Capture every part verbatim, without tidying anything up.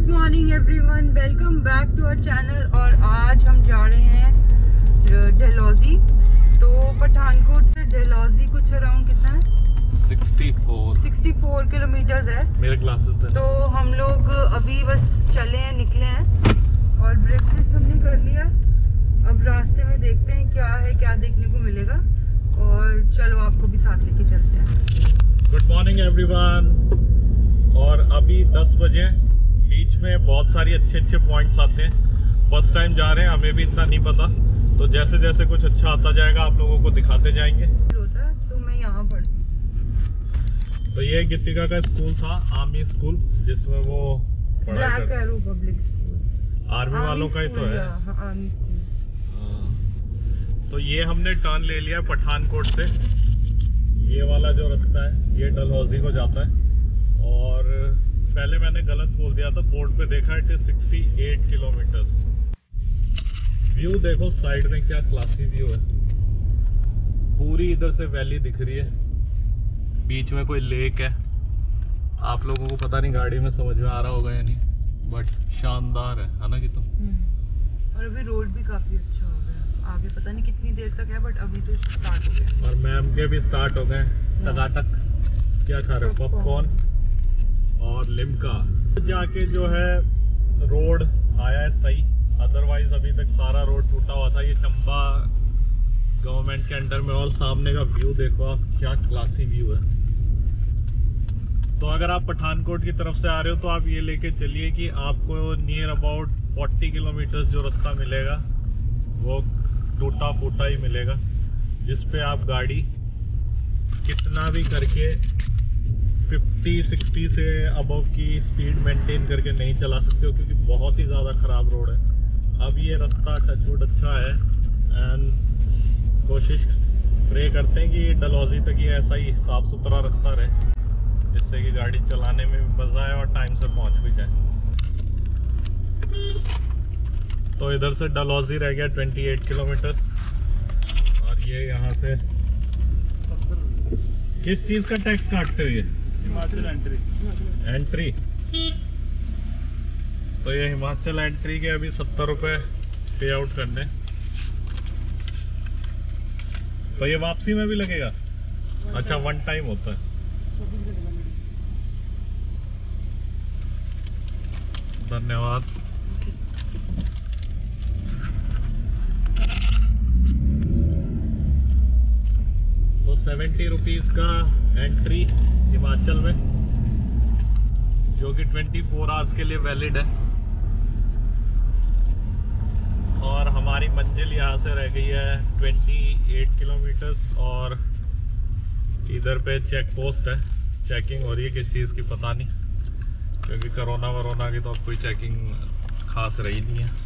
Good morning everyone, welcome back to our channel. और आज हम जा रहे हैं डलहौजी। तो पठानकोट से डलहौजी कुछ अराउंड कितना है? चौंसठ किलोमीटर है। मेरे क्लासेस तो हम लोग अभी बस चले हैं, निकले हैं और ब्रेकफास्ट हमने कर लिया। अब रास्ते में देखते हैं क्या है, क्या देखने को मिलेगा। और चलो आपको भी साथ लेके चलते हैं। Good morning everyone. और अभी दस बजे, बीच में बहुत सारी अच्छे अच्छे पॉइंट्स आते हैं। फर्स्ट टाइम जा रहे हैं, हमें भी इतना नहीं पता, तो जैसे जैसे कुछ अच्छा आता जाएगा आप लोगों को दिखाते जाएंगे। होता है तो मैं यहाँ पढ़ती। तो ये गीतिका का स्कूल था, आर्मी स्कूल, जिसमें वो पढ़ाई Black Arrow public school, army वालों का ही तो है। Army school. तो ये हमने टर्न ले लिया पठानकोट से। ये वाला जो रास्ता है ये डलहौजी को जाता है। और पहले मैंने गलत बोल दिया था, बोर्ड पे देखा इट इज अड़सठ किलोमीटर्स। व्यू देखो साइड में, क्या क्लासी व्यू है। पूरी इधर से वैली दिख रही है, बीच में कोई लेक है। आप लोगों को पता नहीं गाड़ी में समझ में आ रहा होगा या नहीं, बट शानदार है, है ना कि तो। और अभी रोड भी काफी अच्छा हो गया। आगे पता नहीं कितनी देर तक है, बट अभी तो स्टार्ट हो गया। और मैम के भी स्टार्ट हो गए टकाटक। क्या खा रहे हो? पॉपकॉर्न और लिम्का। जाके जो है रोड आया है सही, अदरवाइज अभी तक सारा रोड टूटा हुआ था। ये चंबा गवर्नमेंट के अंडर में। और सामने का व्यू देखो आप, क्या क्लासी व्यू है। तो अगर आप पठानकोट की तरफ से आ रहे हो तो आप ये लेके चलिए कि आपको नियर अबाउट चालीस किलोमीटर जो रास्ता मिलेगा वो टूटा फूटा ही मिलेगा, जिसपे आप गाड़ी कितना भी करके पचास साठ से अबव की स्पीड मेंटेन करके नहीं चला सकते हो, क्योंकि बहुत ही ज़्यादा ख़राब रोड है। अब ये रास्ता टचवुड अच्छा है, एंड कोशिश प्रे करते हैं कि डलहौजी तक ये ऐसा ही साफ़ सुथरा रास्ता रहे, जिससे कि गाड़ी चलाने में भी मज़ा आए और टाइम से पहुंच भी जाए। तो इधर से डलहौजी रह गया अट्ठाईस किलोमीटर। और ये यहाँ से किस चीज़ का टैक्स काटते हो? ये हिमाचल एंट्री एंट्री तो ये हिमाचल एंट्री के अभी सत्तर रुपए पे आउट करने। तो ये वापसी में भी लगेगा? अच्छा, वन टाइम होता है। धन्यवाद। तो सेवेंटी रुपीज का एंट्री हिमाचल में, जो कि चौबीस आवर्स के लिए वैलिड है। और हमारी मंजिल यहाँ से रह गई है अट्ठाईस किलोमीटर्स। और इधर पे चेक पोस्ट है, चेकिंग हो रही है, किस चीज़ की पता नहीं, क्योंकि कोरोना वरोना की तो अब कोई चेकिंग खास रही नहीं है।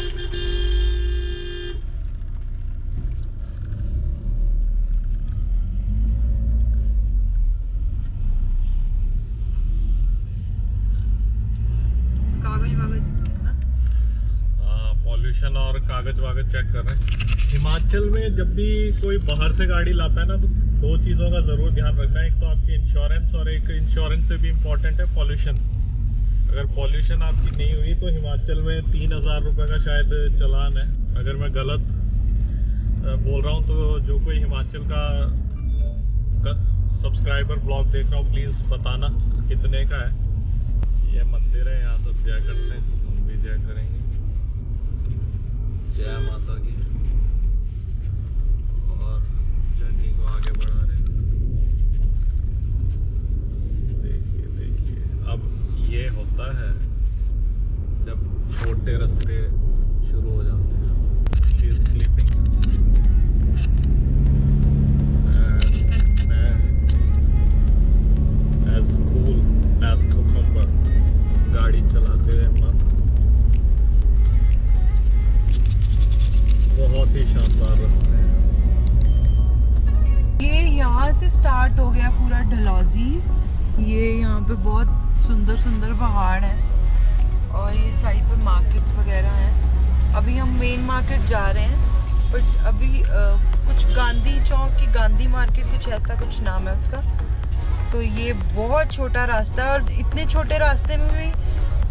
और कागज वागज चेक कर रहे हैं। हिमाचल में जब भी कोई बाहर से गाड़ी लाता है ना, तो दो चीज़ों का ज़रूर ध्यान रखना है। एक तो आपकी इंश्योरेंस, और एक इंश्योरेंस से भी इम्पोर्टेंट है पॉल्यूशन। अगर पॉल्यूशन आपकी नहीं हुई तो हिमाचल में तीन हज़ार रुपये का शायद चालान है। अगर मैं गलत बोल रहा हूँ तो जो कोई हिमाचल का सब्सक्राइबर ब्लॉग देख रहा हूँ प्लीज़ बताना कितने का है। ये मंदिर है, यहाँ सब जय करते हैं, हम भी जय करेंगे। जय माता की। और जर्नी को आगे बढ़ा रहे हैं। देखिए देखिए, अब ये होता है जब छोटे रास्ते शुरू हो जाते हैं। शी इज स्लीपिंग एंड मैं एज कूल एज कुकुम्बर गाड़ी चलाते हुए मस्त। बहुत ही शानदार रास्ता है। ये यहाँ से स्टार्ट हो गया पूरा डलहौजी। ये यहाँ पे बहुत सुंदर सुंदर पहाड़ हैं और ये साइड पे मार्केट्स वगैरह हैं। अभी हम मेन मार्केट जा रहे हैं, बट अभी आ, कुछ गांधी चौक की गांधी मार्केट, कुछ ऐसा कुछ नाम है उसका। तो ये बहुत छोटा रास्ता है और इतने छोटे रास्ते में भी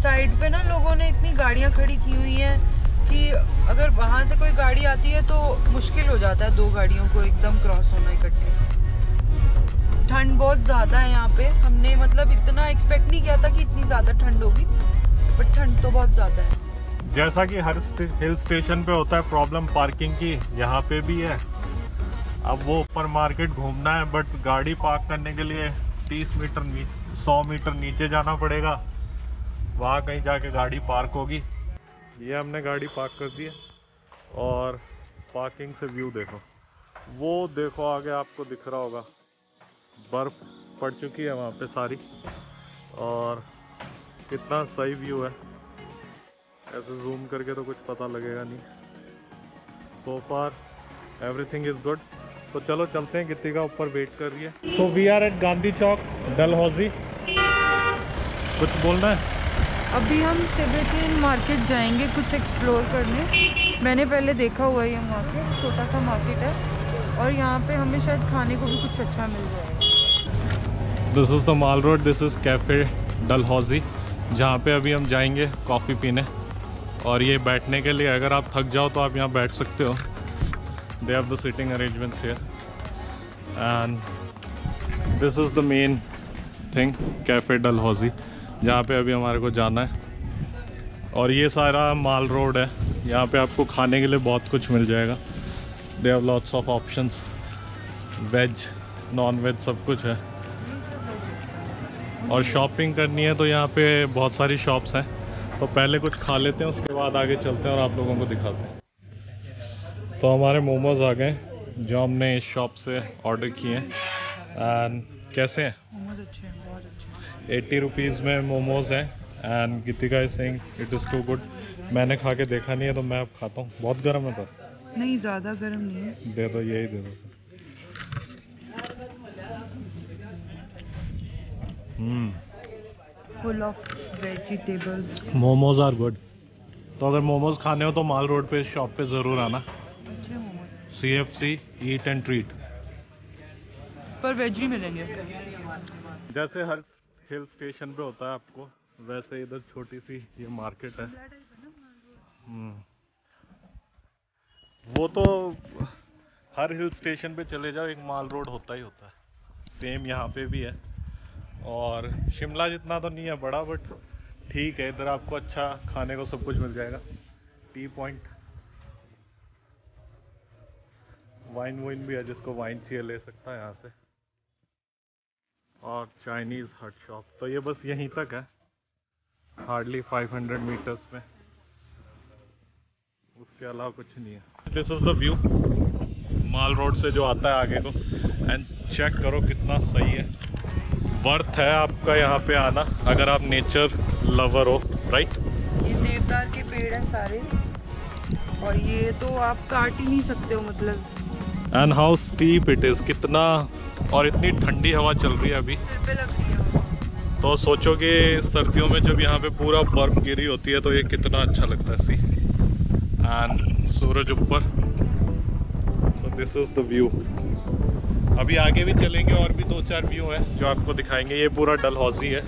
साइड पे ना लोगों ने इतनी गाड़ियां खड़ी की हुई हैं कि अगर वहां से कोई गाड़ी आती है तो मुश्किल हो जाता है दो गाड़ियों को एकदम क्रॉस होना इकट्ठे। ठंड बहुत ज़्यादा है यहाँ पे, हमने मतलब इतना एक्सपेक्ट नहीं किया था कि इतनी ज़्यादा ठंड होगी, बट ठंड तो बहुत ज़्यादा है। जैसा कि हर हिल स्टेशन पे होता है प्रॉब्लम पार्किंग की, यहाँ पे भी है। अब वो ऊपर मार्केट घूमना है, बट गाड़ी पार्क करने के लिए तीस मीटर सौ मीटर नीचे जाना पड़ेगा, वहाँ कहीं जाके गाड़ी पार्क होगी। ये हमने गाड़ी पार्क कर दी है और पार्किंग से व्यू देखो, वो देखो आगे आपको दिख रहा होगा, बर्फ पड़ चुकी है वहाँ पे सारी, और कितना सही व्यू है। ऐसे जूम करके तो कुछ पता लगेगा नहीं। So far everything is good. तो चलो चलते हैं, गित्ती का ऊपर वेट कर रही है। So we are at Gandhi Chowk, Dalhousie. कुछ बोलना है? अभी हम तिब्बतियन मार्केट जाएंगे कुछ एक्सप्लोर करने। मैंने पहले देखा हुआ है ये मार्केट, छोटा सा मार्केट है और यहाँ पे हमें शायद खाने को भी कुछ अच्छा मिल जाएगा। This is the Mall Road, this is cafe Dalhousie, जहाँ पे अभी हम जाएंगे कॉफ़ी पीने। और ये बैठने के लिए, अगर आप थक जाओ तो आप यहाँ बैठ सकते हो। They have the seating arrangements here and this is the main thing, cafe Dalhousie, जहाँ पे अभी हमारे को जाना है। और ये सारा माल रोड है, यहाँ पे आपको खाने के लिए बहुत कुछ मिल जाएगा। They have lots of options, veg non veg सब कुछ है। और शॉपिंग करनी है तो यहाँ पे बहुत सारी शॉप्स हैं। तो पहले कुछ खा लेते हैं, उसके बाद आगे चलते हैं और आप लोगों को दिखाते हैं। तो हमारे मोमोज आ गए जो हमने इस शॉप से ऑर्डर किए हैं। एंड कैसे हैं? मोमोज अच्छे हैं, बहुत अच्छे हैं। एट्टी रुपीज़ में मोमोज हैं and Geetika is saying it is too good. मैंने खा के देखा नहीं है तो मैं अब खाता हूँ। बहुत गर्म है पर नहीं, ज़्यादा गर्म नहीं है। दे दो, यही दे दो। Hmm full of vegetables. Momos are good. तो अगर मोमोज खाने हो तो माल रोड पे इस शॉप पे ज़रूर आना। अच्छे momos, C F C eat and treat. पर वेज भी मिलेंगे। जैसे हर हिल स्टेशन पे होता है आपको, वैसे इधर छोटी सी ये मार्केट है। हम्म वो तो हर हिल स्टेशन पे चले जाओ एक माल रोड होता ही होता है। सेम यहाँ पे भी है। और शिमला जितना तो नहीं है बड़ा, बट ठीक है, इधर आपको अच्छा खाने को सब कुछ मिल जाएगा। टी पॉइंट, वाइन वाइन भी है, जिसको वाइन चाहिए ले सकता है यहाँ से। और चाइनीज़ हट शॉप, तो ये बस यहीं तक है, हार्डली फाइव हंड्रेड मीटर्स में, उसके अलावा कुछ नहीं है। This is the view Mall Road से जो आता है आगे को। एंड चेक करो कितना सही है। वर्थ है आपका यहाँ पे आना अगर आप नेचर लवर हो, राइट। ये देवदार के पेड़ हैं सारे, और ये तो आप काट ही नहीं सकते हो, मतलब। And how steep it is, कितना, और इतनी ठंडी हवा चल रही है अभी। सिर पे लगती है। तो सोचो कि सर्दियों में जब यहाँ पे पूरा बर्फ गिरी होती है तो ये कितना अच्छा लगता है सी। एंड सूरज ऊपर। So this is the view. अभी आगे भी चलेंगे और भी दो चार व्यू हैं जो आपको दिखाएंगे। ये पूरा डलहौजी है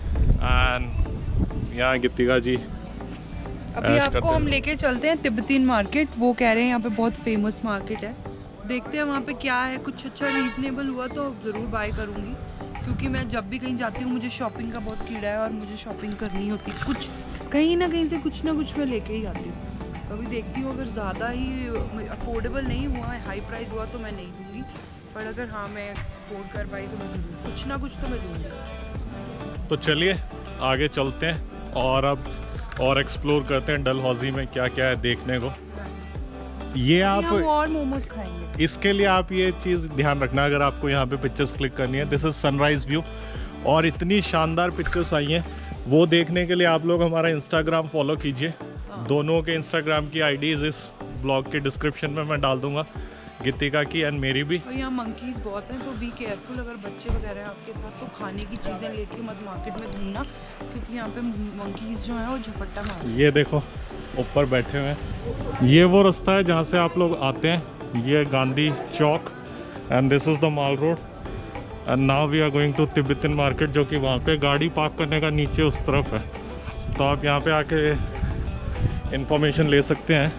एंड यहाँ गीतिका जी अभी आपको हम लेके चलते हैं तिब्बतियन मार्केट। वो कह रहे हैं यहाँ पे बहुत फेमस मार्केट है। देखते हैं वहाँ पे क्या है, कुछ अच्छा रीजनेबल हुआ तो ज़रूर बाय करूँगी, क्योंकि मैं जब भी कहीं जाती हूँ मुझे शॉपिंग का बहुत कीड़ा है और मुझे शॉपिंग करनी होती, कुछ कहीं ना कहीं से कुछ ना कुछ मैं लेके ही आती हूँ। अभी देखती हूँ अगर ज़्यादा ही अफोर्डेबल नहीं हुआ, हाई प्राइस हुआ तो मैं नहीं दूँगी, पर अगर हाँ मैं अफोर्ड कर पाई तो मैं ज़रूर कुछ ना कुछ तो मैं दूँगी। तो चलिए आगे चलते हैं और अब और एक्सप्लोर करते हैं डलहौजी में क्या क्या है देखने को। ये आप और मोमोज खाएंगे, इसके लिए आप ये चीज़ ध्यान रखना अगर आपको यहाँ पे पिक्चर्स क्लिक करनी है। दिस इज सनराइज व्यू और इतनी शानदार पिक्चर्स आई हैं, वो देखने के लिए आप लोग हमारा इंस्टाग्राम फॉलो कीजिए। दोनों के इंस्टाग्राम की आईडीज इस ब्लॉग के डिस्क्रिप्शन में मैं डाल दूंगा, गीतिका की एंड मेरी भी। और यहाँ मंकीज बहुत हैं तो बी केयरफुल, अगर बच्चे वगैरह हैं आपके साथ तो खाने की चीज़ें लेके मत मार्केट में घूमना, क्योंकि यहाँ पे मंकीज जो हैं वो झपट्टा मारते हैं। ये देखो ऊपर बैठे हुए हैं, ये वो रास्ता है जहाँ से आप लोग आते हैं। ये Gandhi Chowk and this is the Mall Road and now we are going to Tibetan market, जो कि वहाँ पे गाड़ी पार्क करने का नीचे उस तरफ है। तो आप यहाँ पे आके इंफॉर्मेशन ले सकते हैं।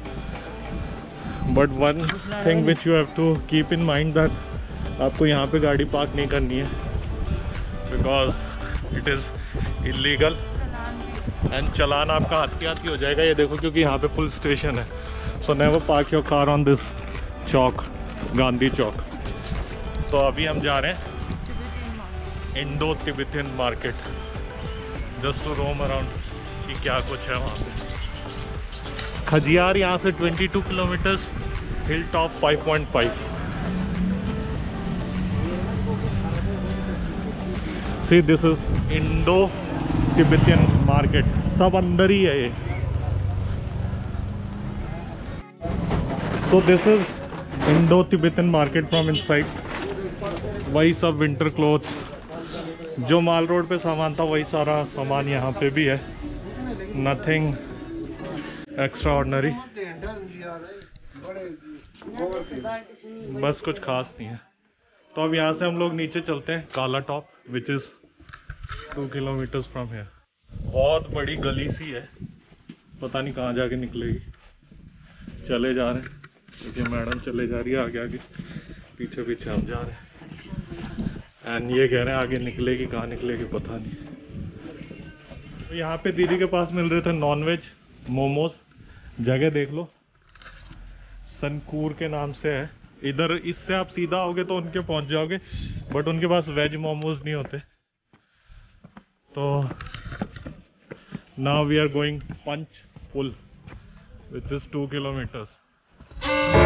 But one thing which you have to keep in mind that आपको यहाँ पे गाड़ी पार्क नहीं करनी है, because it is illegal and challan आपका हाथ के हाथ ही हो जाएगा। ये देखो, क्योंकि यहाँ पे पुलिस स्टेशन है। So never park your car on this chowk, Gandhi Chowk. तो अभी हम जा रहे हैं Indo Tibetan market, just to roam around कि क्या कुछ है वहाँ पे। खजियार यहाँ से बाईस kilometres, hill top five point five. See this is Indo Tibetan market, सब अंदर ही है ये। तो this is Indo Tibetan market from inside. वही सब विंटर क्लोथ्स, जो माल रोड पे सामान था वही सारा सामान यहाँ पे भी है। नथिंग एक्स्ट्रा ऑर्डिनरी, बस कुछ खास नहीं है। तो अब यहाँ से हम लोग नीचे चलते हैं Kala top, which is two kilometres from here. बहुत बड़ी गली सी है, पता नहीं कहाँ जाके निकलेगी। चले जा रहे हैं, देखिए मैडम चले जा रही है आगे आगे, पीछे पीछे हम जा रहे हैं। एंड ये कह रहे हैं आगे निकलेगी, कहाँ निकलेगी पता नहीं। तो यहाँ पे दीदी के पास मिल रहे थे नॉनवेज मोमोज। जगह देख लो, सनकूर के नाम से है। इधर इससे आप सीधा आओगे तो उनके पहुंच जाओगे, बट उनके पास वेज मोमोज नहीं होते। तो now we are going Panch Pul, which is two kilometres.